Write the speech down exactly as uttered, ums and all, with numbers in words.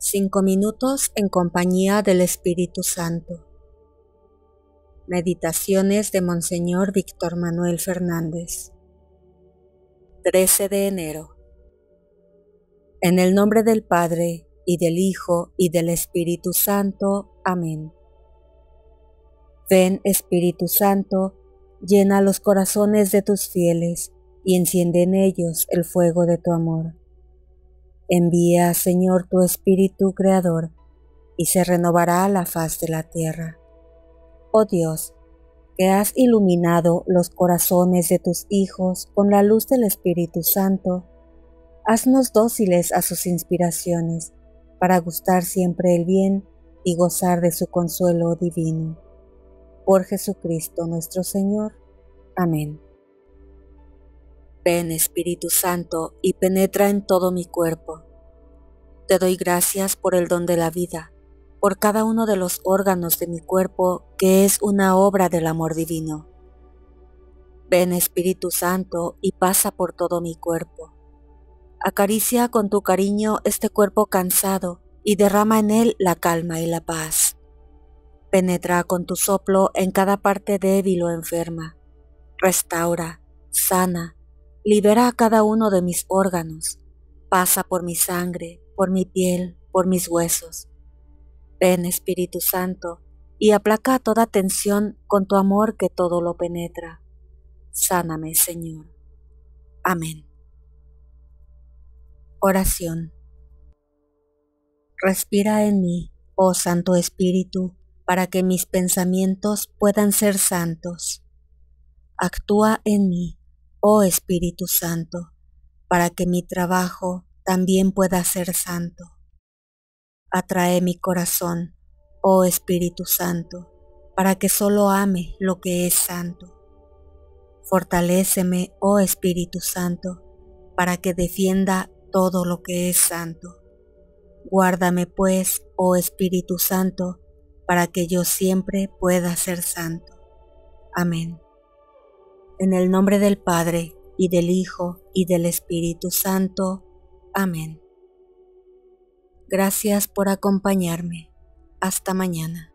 Cinco minutos en compañía del Espíritu Santo. Meditaciones de Monseñor Víctor Manuel Fernández. trece de enero. En el nombre del Padre, y del Hijo, y del Espíritu Santo. Amén. Ven, Espíritu Santo, llena los corazones de tus fieles, y enciende en ellos el fuego de tu amor. Envía, Señor, tu Espíritu Creador, y se renovará la faz de la tierra. Oh Dios, que has iluminado los corazones de tus hijos con la luz del Espíritu Santo, haznos dóciles a sus inspiraciones, para gustar siempre el bien y gozar de su consuelo divino. Por Jesucristo nuestro Señor. Amén. Ven, Espíritu Santo, y penetra en todo mi cuerpo. Te doy gracias por el don de la vida, por cada uno de los órganos de mi cuerpo que es una obra del amor divino. Ven, Espíritu Santo, y pasa por todo mi cuerpo. Acaricia con tu cariño este cuerpo cansado y derrama en él la calma y la paz. Penetra con tu soplo en cada parte débil o enferma. Restaura, sana, libera a cada uno de mis órganos. Pasa por mi sangre, por mi piel, por mis huesos. Ven, Espíritu Santo, y aplaca toda tensión con tu amor que todo lo penetra. Sáname, Señor. Amén. Oración. Respira en mí, oh Santo Espíritu, para que mis pensamientos puedan ser santos. Actúa en mí, oh Espíritu Santo, para que mi trabajo también pueda ser santo. Atrae mi corazón, oh Espíritu Santo, para que solo ame lo que es santo. Fortaléceme, oh Espíritu Santo, para que defienda todo lo que es santo. Guárdame pues, oh Espíritu Santo, para que yo siempre pueda ser santo. Amén. En el nombre del Padre, y del Hijo, y del Espíritu Santo. Amén. Gracias por acompañarme. Hasta mañana.